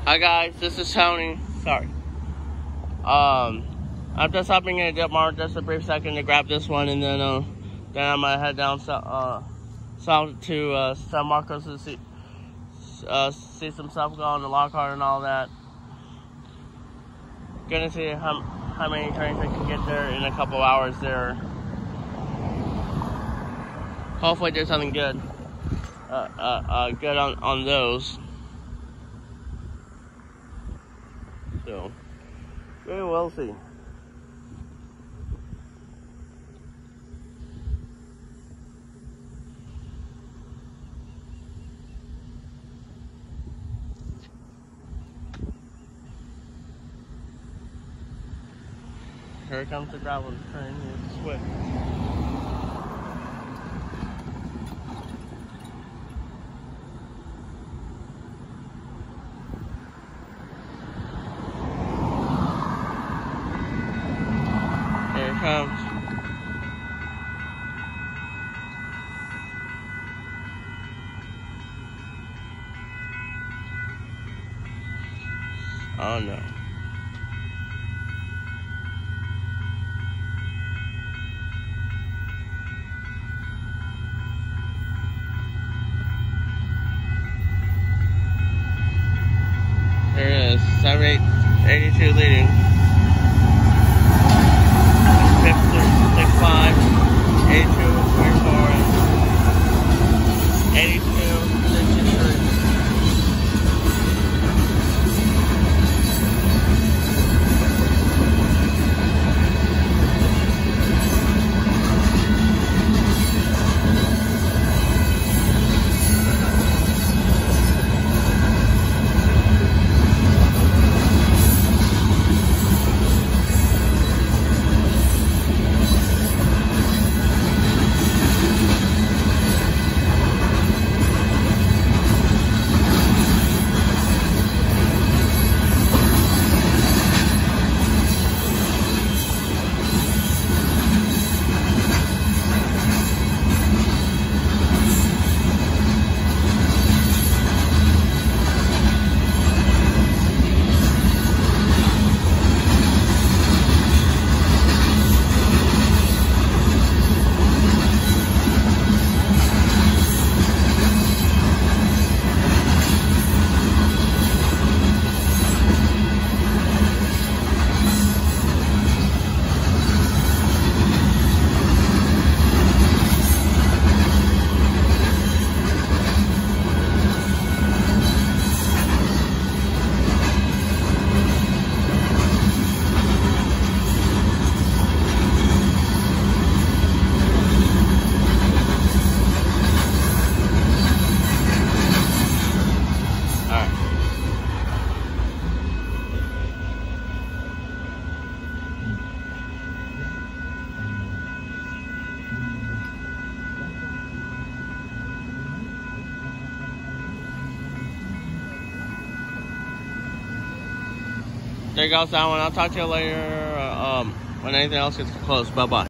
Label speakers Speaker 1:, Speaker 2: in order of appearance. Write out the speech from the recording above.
Speaker 1: Hi guys, this is Tony. Sorry. I'm just stopping in a dittmar just a brief second to grab this one, and then I'm gonna head down south to San Marcos to see some stuff going on in the Lockhart and all that. Gonna see how many trains I can get there in a couple hours there. Hopefully there's something good on those. So we will see. Here comes the gravel train with the Swift. Here it comes. Oh no. There it is, 7882 leading. 65, 82, 24, 82, 63. There goes that one. I'll talk to you later when anything else gets close. Bye-bye.